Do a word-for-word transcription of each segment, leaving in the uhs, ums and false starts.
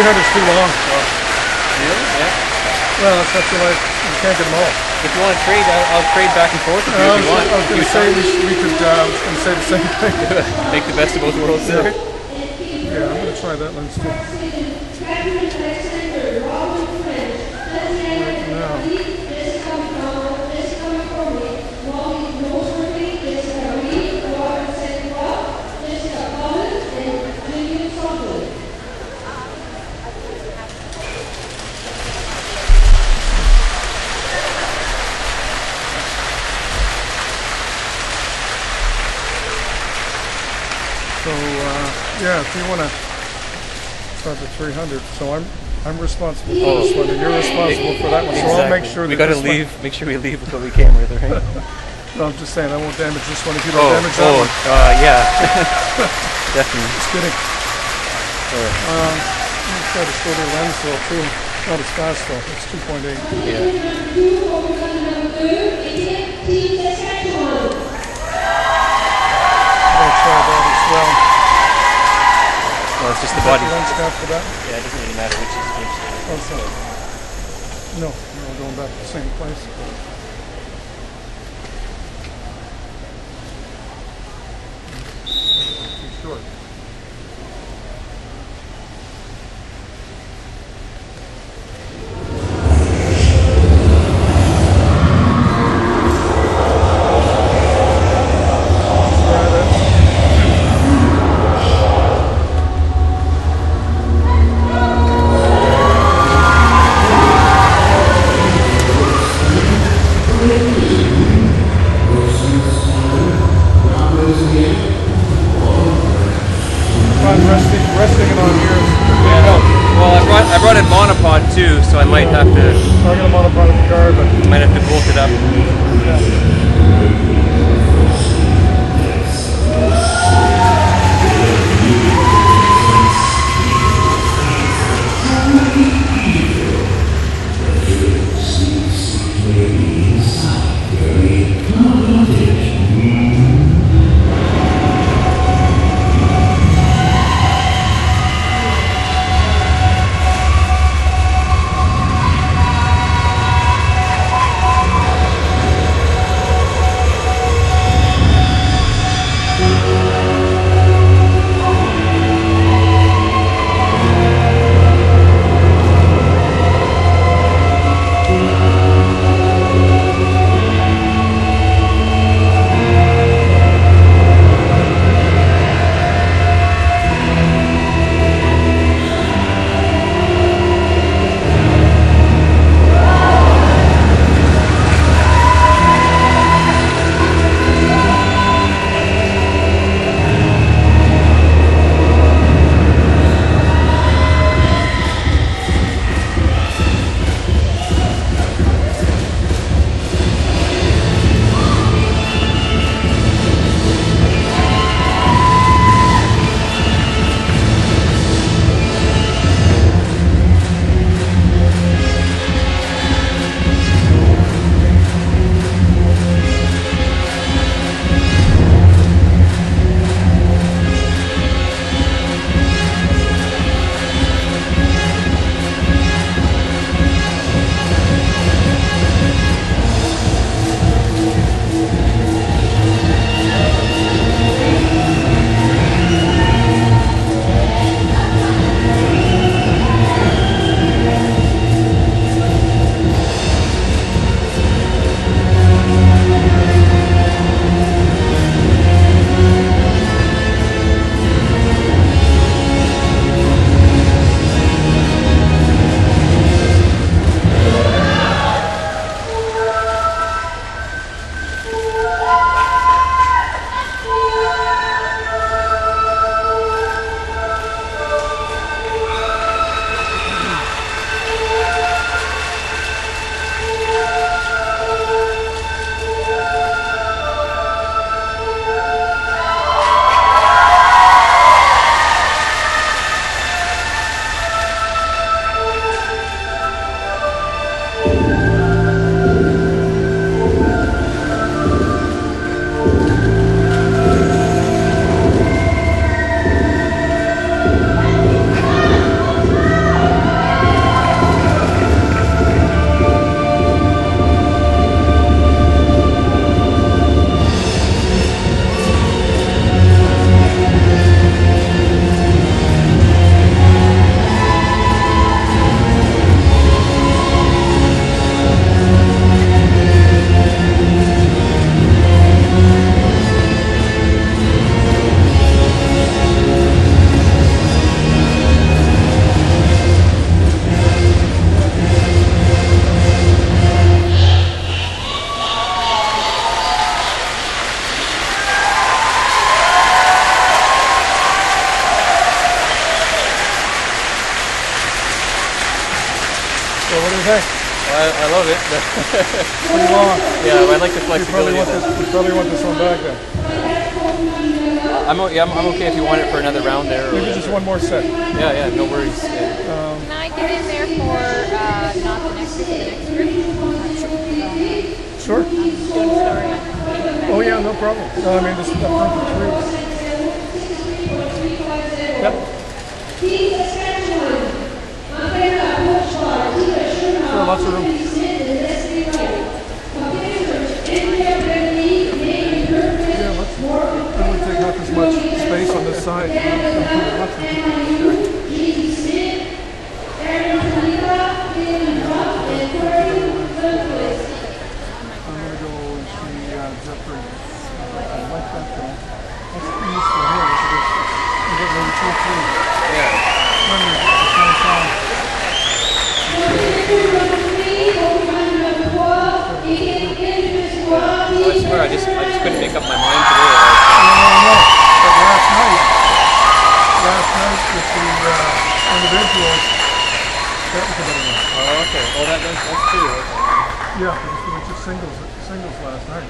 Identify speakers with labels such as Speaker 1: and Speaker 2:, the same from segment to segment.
Speaker 1: hundred's too long. So.
Speaker 2: Really? Yeah.
Speaker 1: Well, that's up to like, you can't get them all.
Speaker 2: If you want to trade, I'll, I'll trade back and forth with you
Speaker 1: Uh,
Speaker 2: if you want.
Speaker 1: I was going to say we, we could, uh, I was going to say the same thing.
Speaker 2: Make the best of both worlds
Speaker 1: yeah.
Speaker 2: there.
Speaker 1: Yeah, I'm going to try that lens too. Right now. So uh, yeah, if you want to start the three hundred, so I'm I'm responsible for
Speaker 2: oh.
Speaker 1: this one, and you're responsible for that one. So
Speaker 2: exactly.
Speaker 1: I'll make sure that
Speaker 2: we got to leave. One, make sure we leave with what we can with, right?
Speaker 1: No, I'm just saying I won't damage this one if you don't
Speaker 2: oh,
Speaker 1: damage that
Speaker 2: oh,
Speaker 1: one.
Speaker 2: Uh, yeah, definitely.
Speaker 1: Just kidding.
Speaker 2: Sure.
Speaker 1: Um, let's try to slow the lens though too. Not as fast though. It's two point eight.
Speaker 2: Yeah.
Speaker 1: I'll try that as well.
Speaker 2: Well, it's just the
Speaker 1: is
Speaker 2: body.
Speaker 1: The lens cap for that?
Speaker 2: Yeah, it doesn't really matter which is which.
Speaker 1: Oh, sorry. No, no, we're going back to the same place. Too short. Resting, resting it on here.
Speaker 2: Yeah, no. Well, I brought I brought a monopod too, so I might have to.
Speaker 1: I'm gonna monopod in the car, but
Speaker 2: might have to bolt it up. I, I love it.
Speaker 1: Pretty long.
Speaker 2: Yeah, I like the
Speaker 1: You probably
Speaker 2: flexibility.
Speaker 1: want
Speaker 2: of
Speaker 1: this.
Speaker 2: that.
Speaker 1: You probably want this one back then.
Speaker 2: I'm, o- yeah, I'm, I'm okay if you want it for another round there. Or
Speaker 1: Maybe just
Speaker 2: whatever.
Speaker 1: one more set.
Speaker 2: Yeah, yeah, no worries. Yeah.
Speaker 3: Can I get in there for uh, not the next group, the next group?
Speaker 1: Sure.
Speaker 3: Doing a story.
Speaker 1: Oh yeah, no problem. No, I mean this is the room for three. Yep. Sure, lots of room. Yeah, let's really take not as much space on this side. Lots of- I'm gonna go and see uh, Jeffrey. I like that guy. That's useful here. Look at this. You get maybe two or three.
Speaker 2: Yeah.
Speaker 1: Running at the same time.
Speaker 2: I swear, I just, I just couldn't make up my mind today.
Speaker 1: No, no, no. But last night, last night with the uh, individuals, that was a better one.
Speaker 2: Oh, okay. Well, that, that's, that's true. Okay.
Speaker 1: Yeah, because we were just singles, singles last night.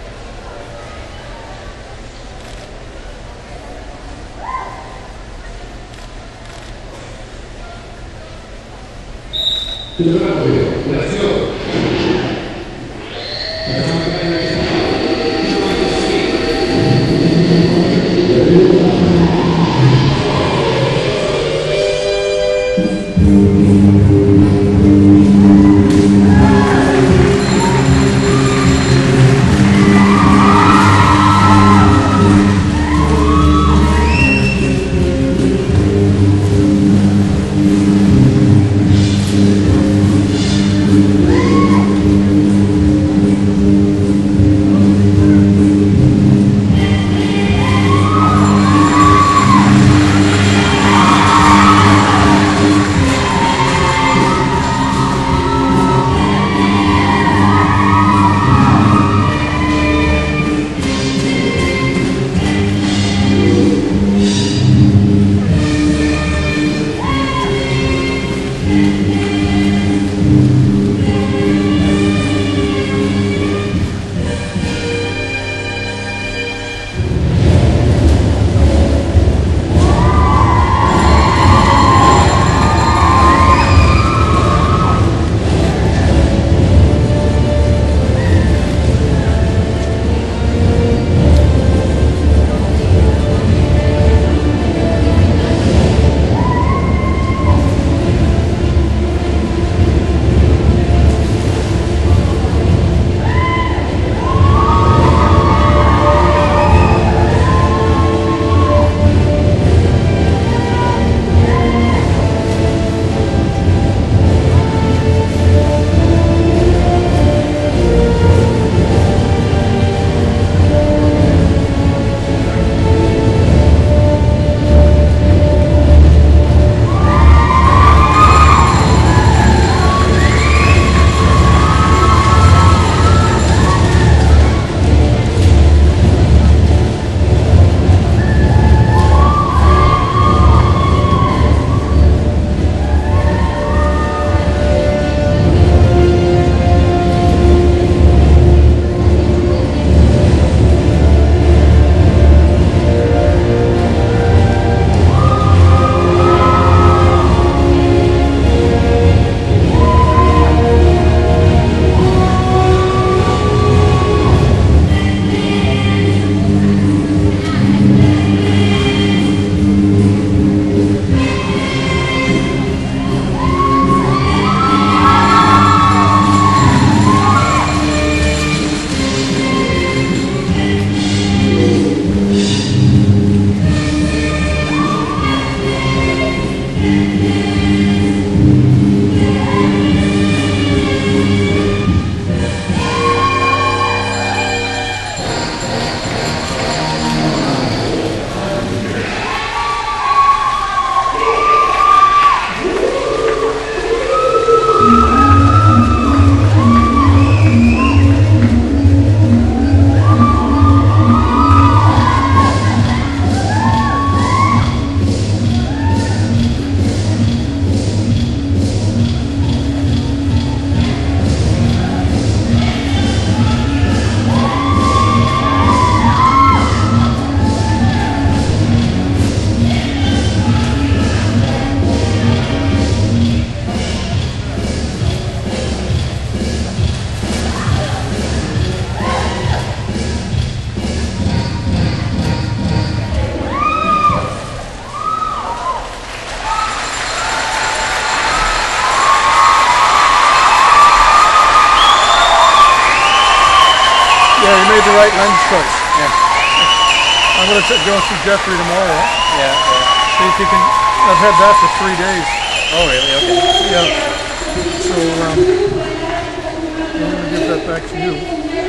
Speaker 1: Yeah, you made the right lens choice.
Speaker 2: Yeah.
Speaker 1: I'm going to go see Jeffrey tomorrow.
Speaker 2: Yeah. yeah.
Speaker 1: See if you can. I've had that for three days.
Speaker 2: Oh, really? Okay.
Speaker 1: Yeah. So um, I'm going to give that back to you.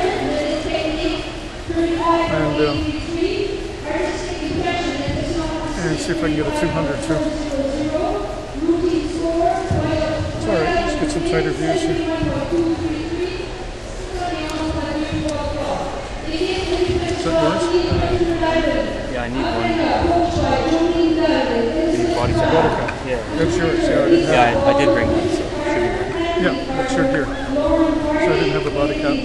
Speaker 1: And um, and see if I can get a two hundred too. It's all right. Let's get some tighter views here. Is that yours?
Speaker 2: Yeah, I need one. I need body check.
Speaker 1: Body count.
Speaker 2: Yeah.
Speaker 1: That's yours. Yeah, I didn't have
Speaker 2: Yeah, I, I did bring one, so it should be one.
Speaker 1: Yeah, that's your gear. So I didn't have the body count.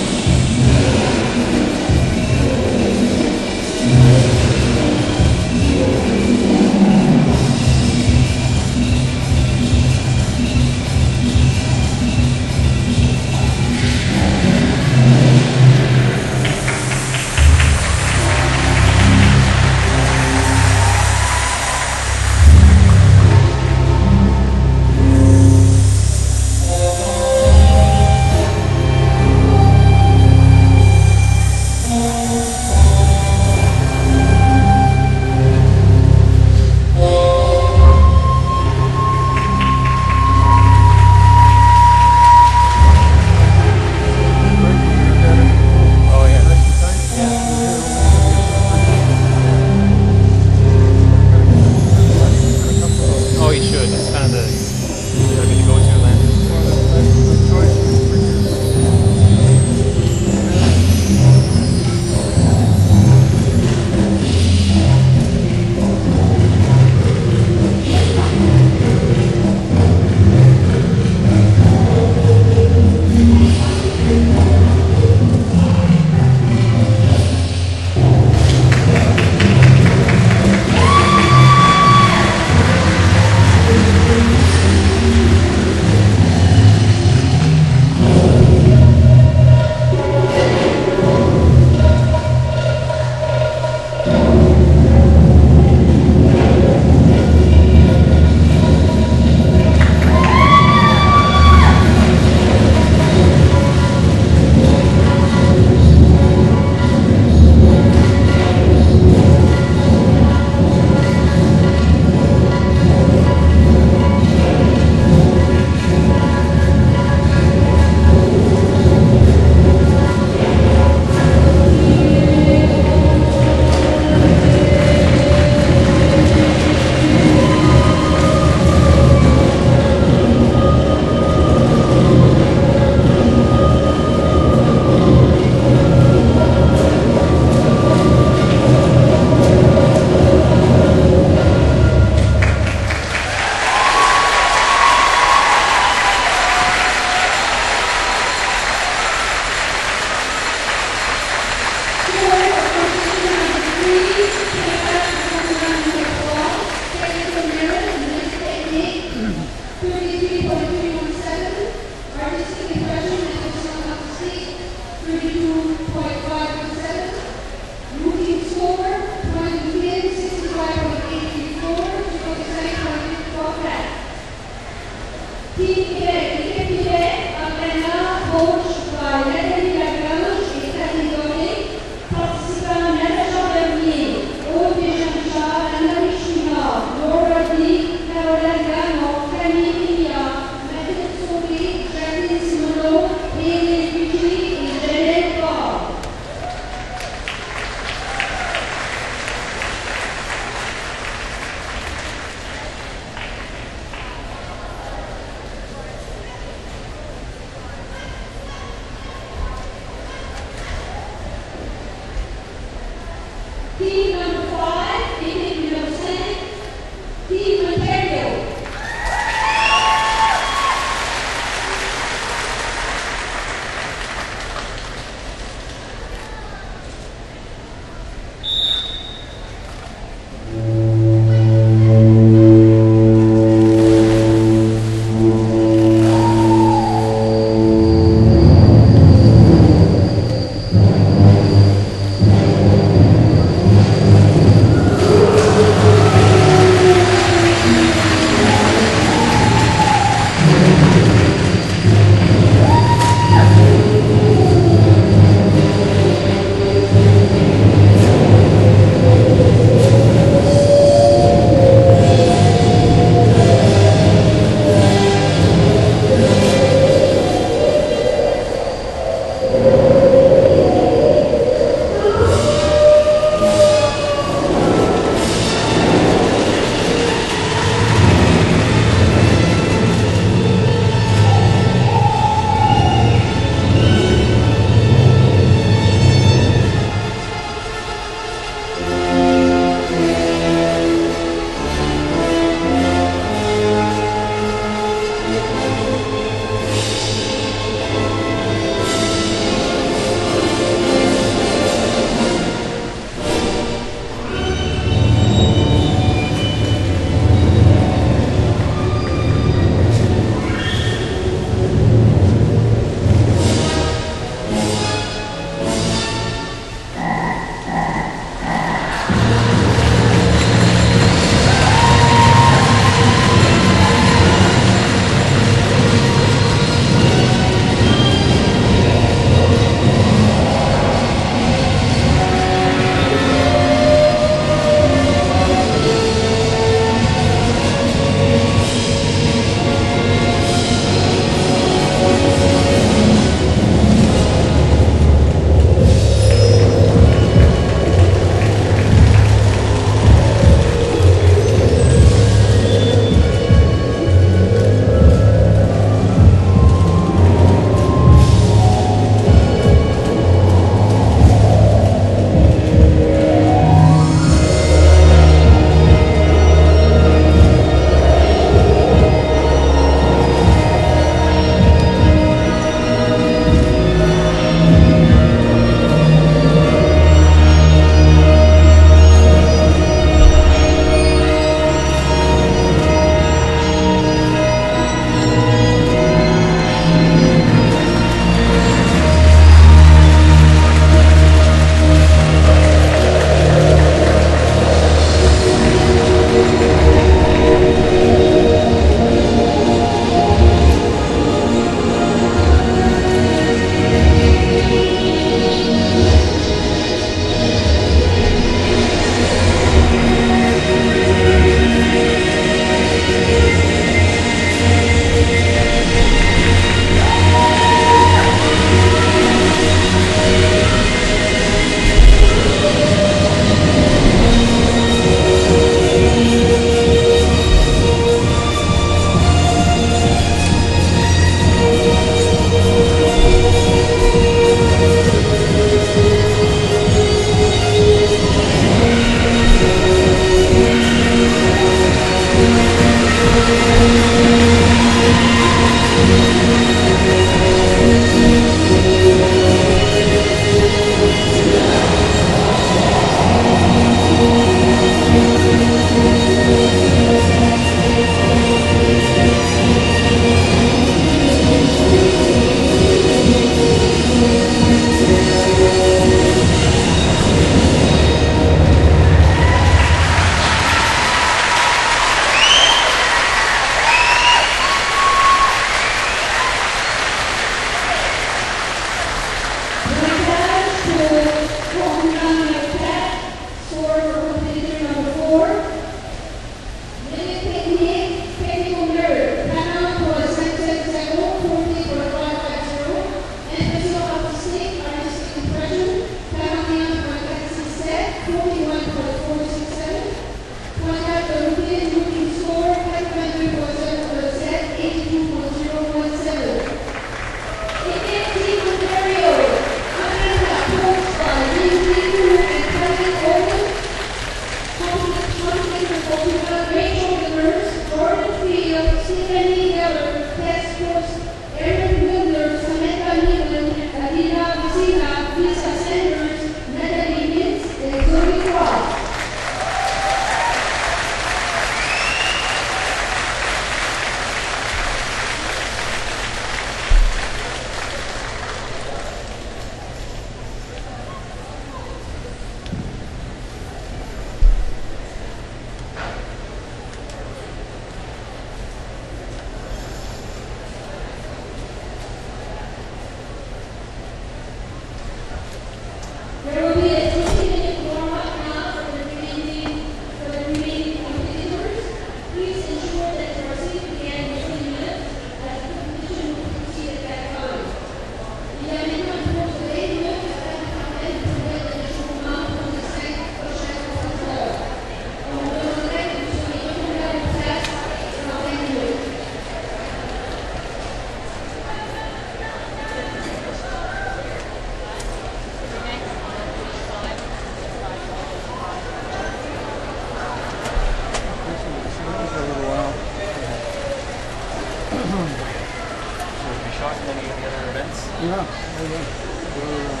Speaker 2: have you shot in any of the other events?
Speaker 1: Yeah, yeah, yeah. We're, uh,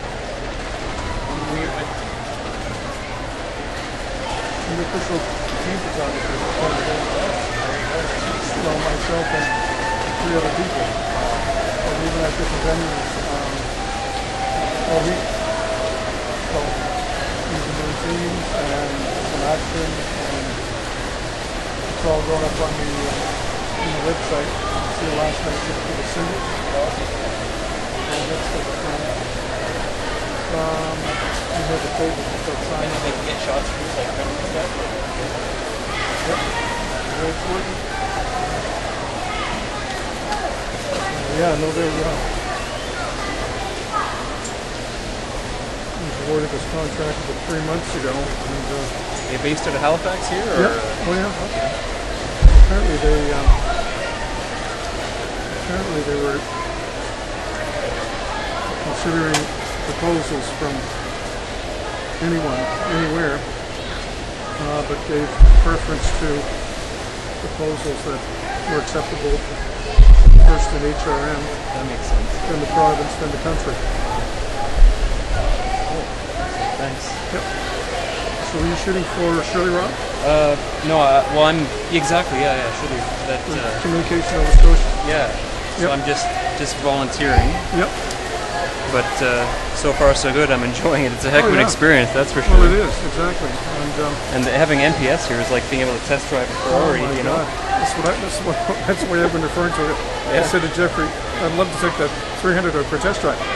Speaker 2: We, but
Speaker 1: the official team photographer. So myself and three other people. And even at different venues um, all week. So using their teams and some action, and it's all going up on the, uh, on the website. See the last night for the single. And that's the uh, um, we have the table for sign.
Speaker 2: they can get shots from like film and stuff.
Speaker 1: Yep. Very important. Yeah, no, they're uh, he was awarded this contract about three months ago, and uh,
Speaker 2: They based out of Halifax here, or
Speaker 1: yeah, oh yeah. Okay. Apparently they um, apparently they were considering proposals from anyone, anywhere, uh, but gave preference to proposals that were acceptable first in H R M,
Speaker 2: that makes sense.
Speaker 1: then the province, then the country.
Speaker 2: Thanks.
Speaker 1: Yep. So were you shooting for Shirley Rock?
Speaker 2: Uh, no, uh, well, I'm exactly, yeah, yeah, surely that. Uh,
Speaker 1: Communication Nova Scotia?
Speaker 2: yeah. So
Speaker 1: Yep.
Speaker 2: I'm just just volunteering,
Speaker 1: Yep.
Speaker 2: but uh, so far so good. I'm enjoying it. It's a heck
Speaker 1: Oh,
Speaker 2: of an
Speaker 1: yeah.
Speaker 2: experience, that's for sure.
Speaker 1: Well, it is, exactly. And um,
Speaker 2: And having N P S here is like being able to test drive a Ferrari,
Speaker 1: oh my
Speaker 2: you know?
Speaker 1: God. That's what I, that's what that's the way I've been referring to it. I
Speaker 2: Yeah.
Speaker 1: said to Jeffrey, I'd love to take that three hundred for a test drive.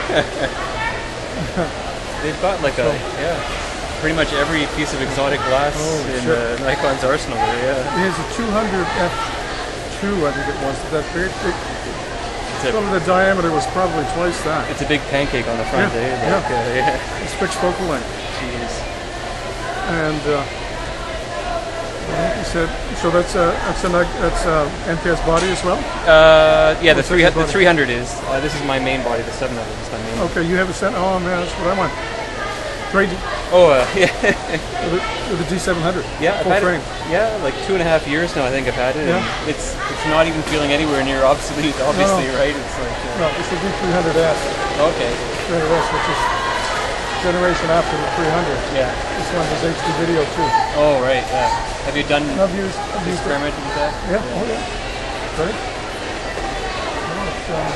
Speaker 2: They've got like a, yeah, pretty much every piece of exotic glass
Speaker 1: Oh,
Speaker 2: in
Speaker 1: shit.
Speaker 2: uh, Nikon's arsenal there, yeah.
Speaker 1: It has a two hundred F two, I think it was. That big, it,
Speaker 2: It's a,
Speaker 1: probably the diameter was probably twice that.
Speaker 2: it's a big pancake on the front,
Speaker 1: Yeah,
Speaker 2: eh? Like, uh, yeah.
Speaker 1: It's fixed focal length.
Speaker 2: Jeez.
Speaker 1: And uh, I think he said, so that's a that's a that's a N P S body as well.
Speaker 2: Uh, yeah, the
Speaker 1: What's
Speaker 2: three
Speaker 1: that
Speaker 2: the
Speaker 1: body?
Speaker 2: three hundred is. Uh, this is my main body. The seven hundred is my main.
Speaker 1: Okay, you have a set. Oh man, that's what I want. Great
Speaker 2: Oh, uh, yeah,
Speaker 1: with the, with the D seven hundred.
Speaker 2: yeah. I've
Speaker 1: full
Speaker 2: had
Speaker 1: frame.
Speaker 2: it. Yeah, like two and a half years now. I think I've had it.
Speaker 1: Yeah.
Speaker 2: And it's it's not even feeling anywhere near obsolete. Obviously,
Speaker 1: No.
Speaker 2: right? It's like
Speaker 1: No, it's the D three hundred S.
Speaker 2: uh, okay.
Speaker 1: three hundred S, which is generation after the three hundred.
Speaker 2: Yeah.
Speaker 1: This one has H D video too.
Speaker 2: Oh, right. Yeah. Have you done
Speaker 1: I've used, I've used it.
Speaker 2: experimented with that?
Speaker 1: Yeah, oh yeah. Right? No, it's, um,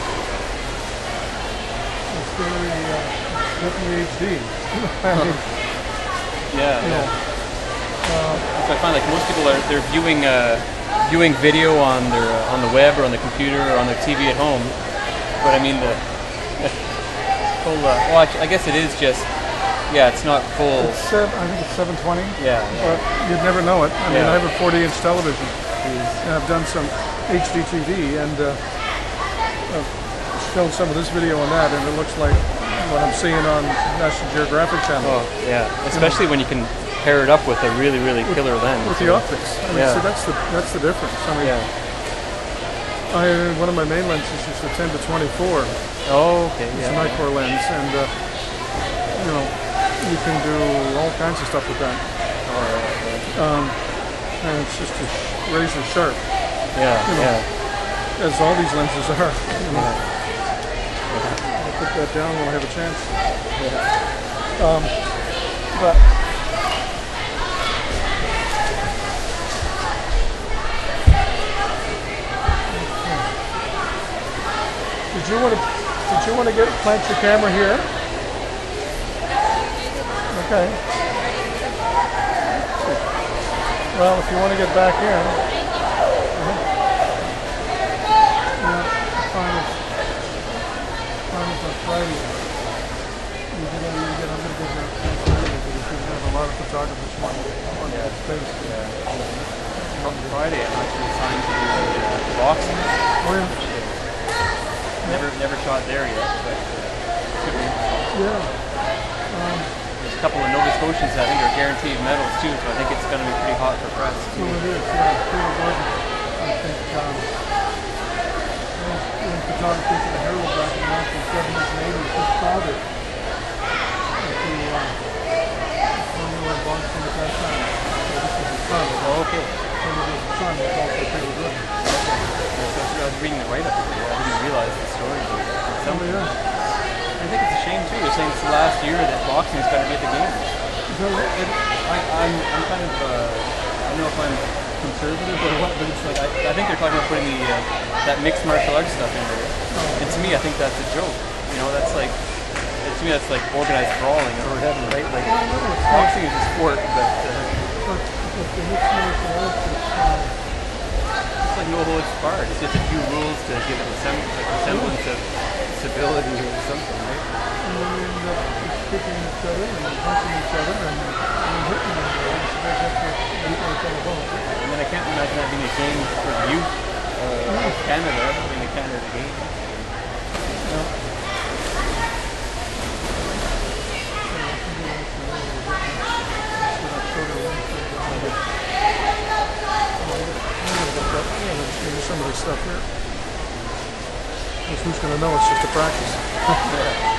Speaker 1: it's very, uh, definitely H D. I mean,
Speaker 2: Yeah.
Speaker 1: you
Speaker 2: Yeah.
Speaker 1: know,
Speaker 2: So I find like most people are they're viewing uh, viewing video on their uh, on the web or on the computer or on their T V at home, but I mean the full. Uh, well, actually, I guess it is just yeah, it's not full.
Speaker 1: it's seven, I think it's seven twenty,
Speaker 2: Yeah,
Speaker 1: but you'd never know it. I mean,
Speaker 2: Yeah.
Speaker 1: I have a forty inch television,
Speaker 2: yeah.
Speaker 1: and I've done some H D T V, and uh, I've shown some of this video on that, and it looks like what I'm seeing on National Geographic Channel.
Speaker 2: Oh yeah, especially when you can pair it up with a really really killer lens.
Speaker 1: With the optics. I mean,
Speaker 2: Yeah.
Speaker 1: so that's the that's the difference. I mean,
Speaker 2: Yeah.
Speaker 1: I one of my main lenses is the ten to twenty-four.
Speaker 2: Oh okay.
Speaker 1: It's
Speaker 2: Yeah.
Speaker 1: a Nikkor lens, and uh, you know you can do all kinds of stuff with that.
Speaker 2: All right,
Speaker 1: Um, and it's just a sh- razor sharp,
Speaker 2: yeah.
Speaker 1: you know.
Speaker 2: Yeah.
Speaker 1: as all these lenses are. You know.
Speaker 2: Yeah.
Speaker 1: I'll put that down when I have a chance.
Speaker 2: Yeah.
Speaker 1: Um, but did you want to did you want to get plant your camera here? Okay. Well, if you want to get back in. Uh-huh. Yeah, fine. Fine on Friday. You can uh, you get a little bit of Friday because you have a lot of photographers wanting on that space.
Speaker 2: On Friday, I'm actually assigned to do the uh, boxing.
Speaker 1: Oh, yeah.
Speaker 2: Never never shot there yet, but uh, could be.
Speaker 1: Yeah. Um,
Speaker 2: There's a couple of Nova Scotians I think are guaranteed medals too, so I think it's going to be pretty hot for press.
Speaker 1: so it is, yeah. Peter Gordon, I think, um, was doing photography for the Herald back in the nineteen seventies and eighties. His father was the uh, Formula One boxing at that time. So this was his son.
Speaker 2: Oh, okay.
Speaker 1: So his son was also Peter Gordon.
Speaker 2: So reading the write-up, I didn't realize the story was
Speaker 1: Oh,
Speaker 2: something.
Speaker 1: yeah.
Speaker 2: I think it's a shame too. They're saying it's the last year that boxing's got to be at the games.
Speaker 1: Is that right?
Speaker 2: It, I, I'm, I'm kind of, uh, I don't know if I'm conservative or what, but it's like, I, I think they're talking about putting the, uh, that mixed martial arts stuff in there. And to me, I think that's a joke. You know, that's like, to me, that's like organized brawling or whatever, right? Like, boxing is a sport, but uh,
Speaker 1: But, but the mixed martial arts, it's, uh,
Speaker 2: it's like no holds barred. It's just a few rules to give it a sem- like a semblance of civility or something, right?
Speaker 1: and then we end up just kicking each other and punching each other and, and hurting each other. So that's just what people are talking about.
Speaker 2: I mean, I can't imagine that being a game for the youth uh, of Canada, in the Canada game.
Speaker 1: There's some of this stuff here. Guess who's going to know it's just a practice?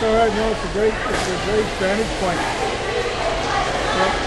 Speaker 1: all right. No, it's a great, it's a great vantage point. Yep.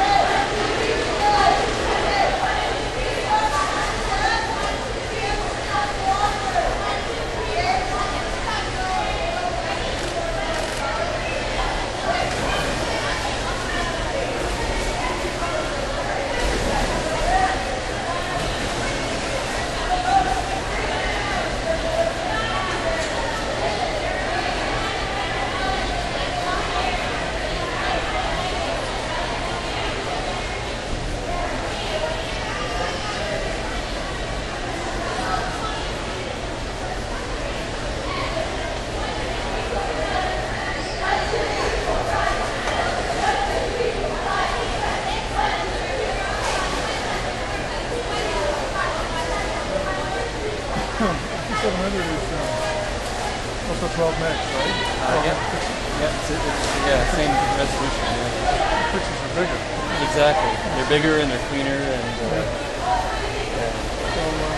Speaker 1: fifty-seven hundred is um, also twelve megs, right?
Speaker 2: Uh, yeah. Yeah, it's, it's, yeah, same resolution. Yeah.
Speaker 1: The pictures are bigger.
Speaker 2: Exactly. They're bigger and they're cleaner and. Uh,
Speaker 1: Yeah.
Speaker 2: yeah.
Speaker 1: So, um,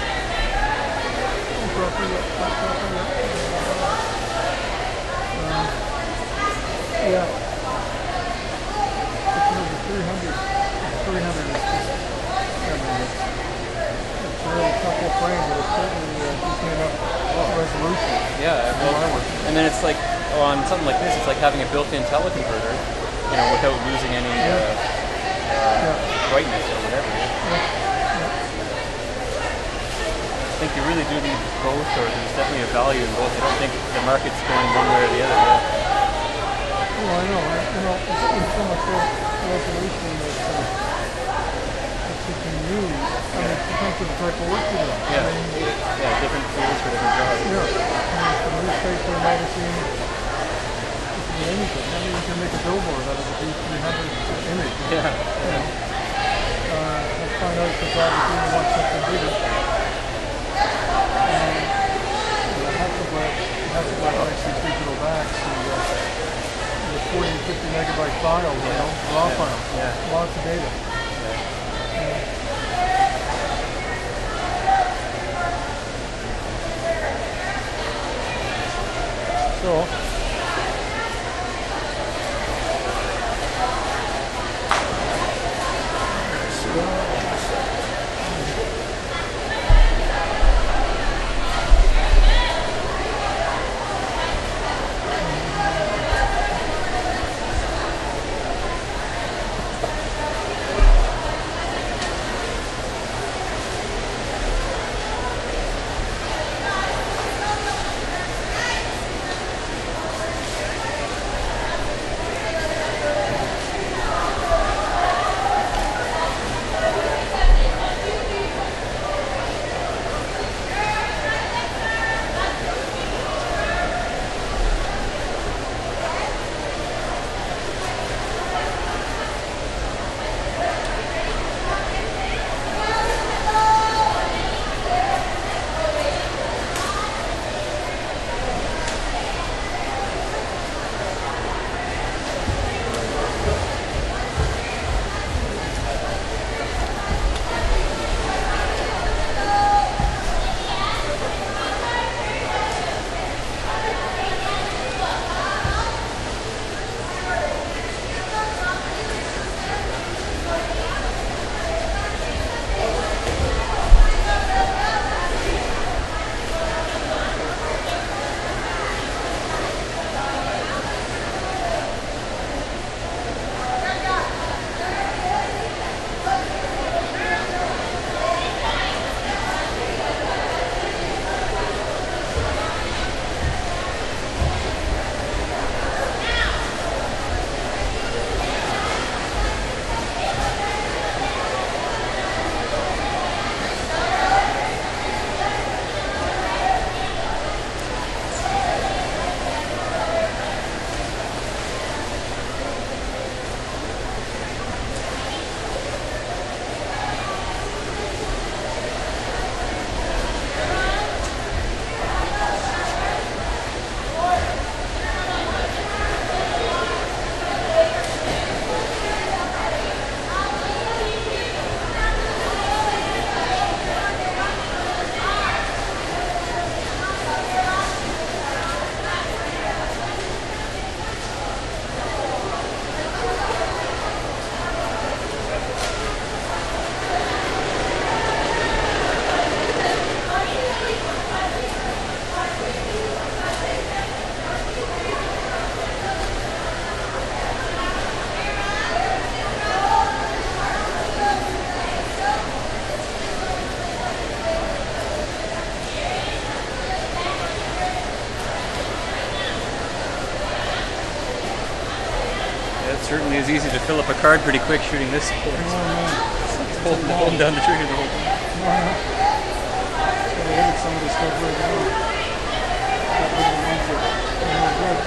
Speaker 1: roughly, roughly, um, yeah. It's three hundred. three hundred is just, I mean, it's, it's a really tough little frame, but it's certainly uh, gives me enough resolution.
Speaker 2: Yeah, well, and then it's like on something like this, it's like having a built-in teleconverter, you know, without losing any uh, uh,
Speaker 1: Yeah.
Speaker 2: brightness or whatever. I think you really do need both, or there's definitely a value in both. I don't think the market's going one way or the other. Yeah.
Speaker 1: Well, I know. I, you know, it's, it's so much more resolution that, uh, that you can use. I mean, it depends on the type of work you do.
Speaker 2: Yeah.
Speaker 1: I mean,
Speaker 2: Yeah, different tools for different jobs.
Speaker 1: yeah. I mean, for newspaper, magazine, it can be anything. I mean, you can make a billboard out of a D three hundred image.
Speaker 2: Yeah.
Speaker 1: You know. Uh, let's find out if obviously you want something bigger. And, you know, Hasselblad, Hasselblad likes these digital backs. And, uh, the forty and fifty megabyte file, you know, raw
Speaker 2: Yeah.
Speaker 1: file.
Speaker 2: Yeah.
Speaker 1: Lots of data. So,
Speaker 2: certainly is easy to fill up a card pretty quick shooting this sport.
Speaker 1: Oh, no.
Speaker 2: Holding, holding down the trigger the whole time.
Speaker 1: No, no. So look at some of the stuff right now. That was the ones that are good.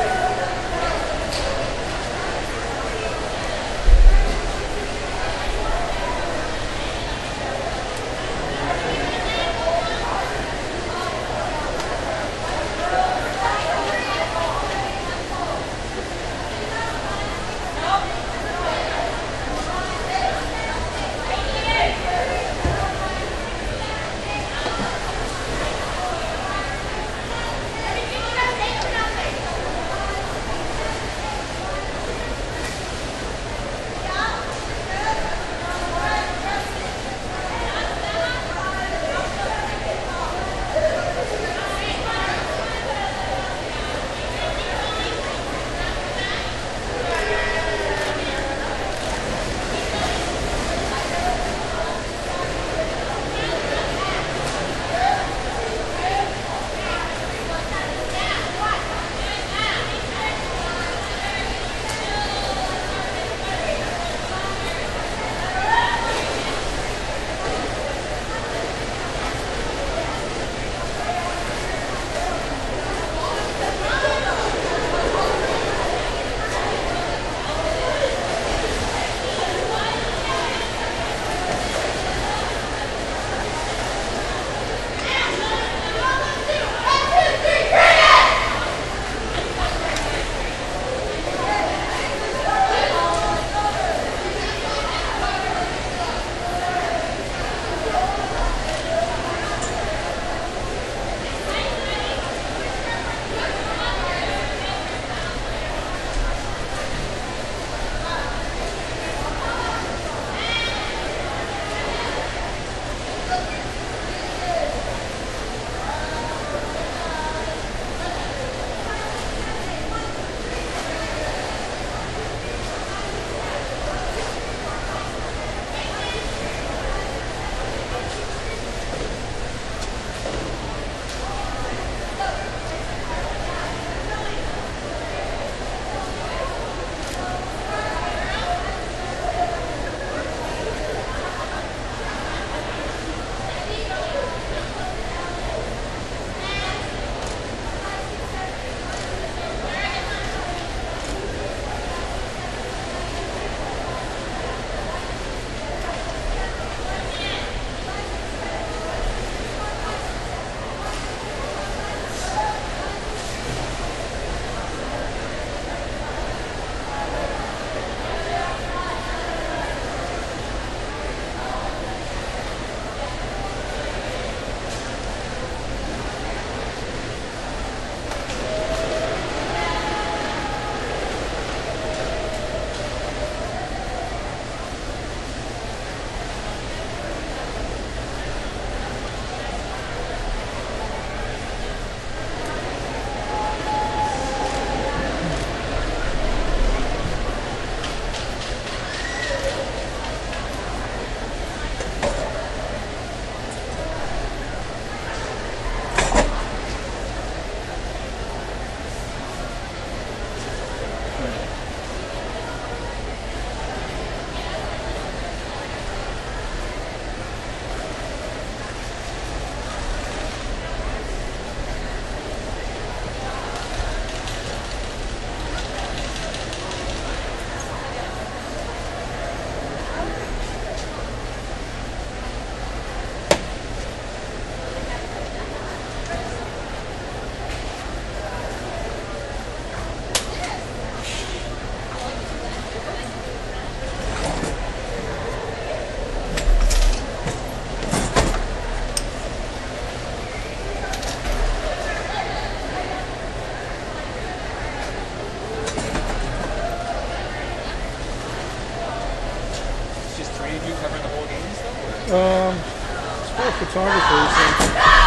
Speaker 1: Um, sport photography. So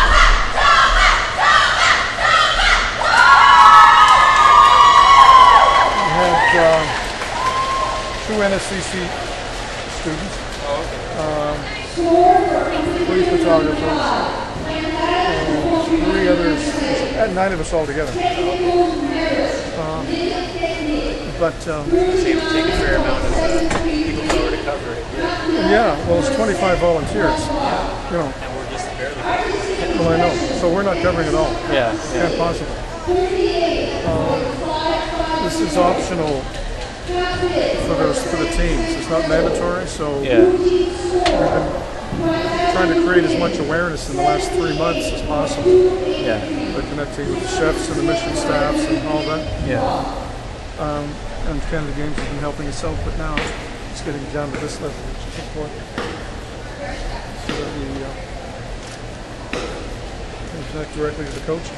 Speaker 1: we had uh, two N S C C students,
Speaker 2: Oh, okay.
Speaker 1: um, three photographers, and three others, and nine of us all together. Um, but um,
Speaker 2: So you have to take a fair amount of uh, people power to cover it. Yeah.
Speaker 1: yeah, well, it's twenty-five volunteers. You know.
Speaker 2: And we're just barely.
Speaker 1: Well, I know. So we're not covering it all.
Speaker 2: Yeah.
Speaker 1: Can't
Speaker 2: yeah.
Speaker 1: possible. Um, this is optional for those for the teams. It's not mandatory. So
Speaker 2: Yeah.
Speaker 1: we've been trying to create as much awareness in the last three months as possible.
Speaker 2: Yeah.
Speaker 1: By connecting with the chefs and the mission staffs and all that.
Speaker 2: Yeah.
Speaker 1: Um, and Canada Games has been helping us out, but now it's getting down to this level, which is important. So that we uh, can connect directly to the coaches.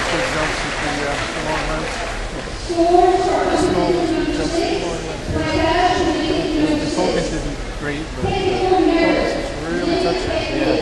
Speaker 1: big jumps with the, uh, the long lens. The small ones, big jumps with the long lens. The focus isn't great, but the focus is really touching.
Speaker 2: Yeah.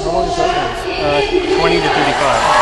Speaker 1: How long is that one?
Speaker 2: Uh, twenty to thirty-five.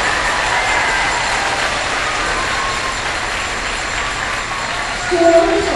Speaker 4: Four